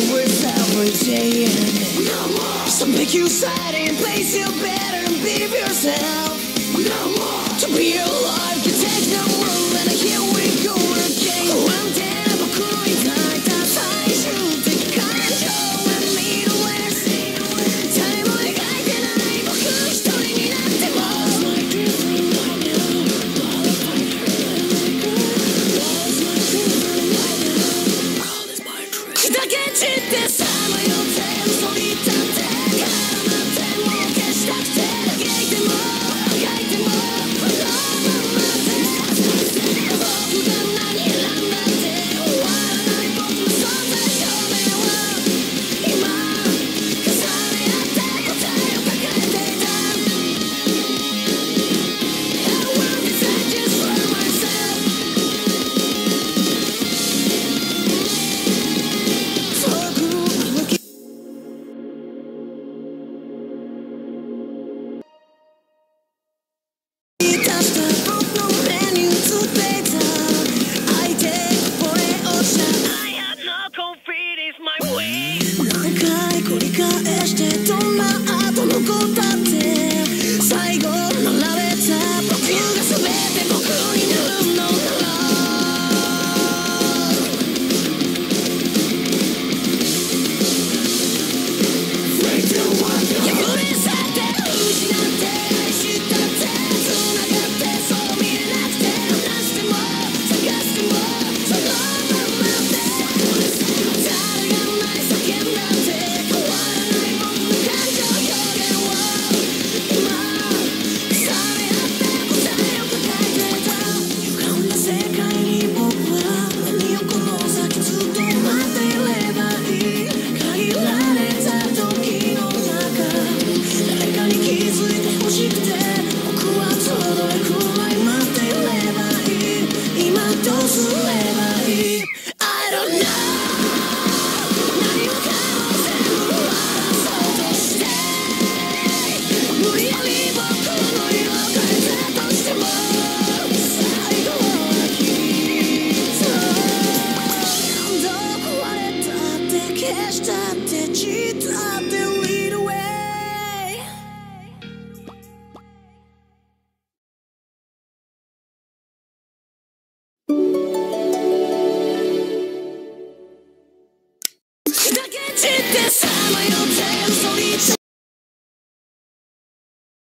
yourself routine. So make you sad and place you better and be yourself. To be alive, to take no room, and here we go again. One day, I'm going to die,最終的感情は見るレス。誰も描いてない僕一人になっても。砕け散ってさまよって嘘に立って絡まっても消したくて嘆いても書いてもこのままで僕が何選んだって終わらない僕の存在証明は今重ね合った答えを抱えていた I want this I just for myself何回繰り返してどんな後の子だって最後並べた僕が全て僕になるのなら破れ去って失って愛したって繋がってそう見えなくて話しても探してもそのままで誰がない叫んだって変わらない僕の感情表現を今重ね合った答えを抱えてた歪んだ世界に僕は何をこの先ずっと待っていればいい限られた時の中誰かに気づいて欲しくて僕はどれくらい待っていればいい今どうすればいい I don't know 何もかも全部終わらそうとして無理やり僕の色を変えたとしても最後はきっと何度壊れたって消したって散ったって lead away 砕け散ってさまよ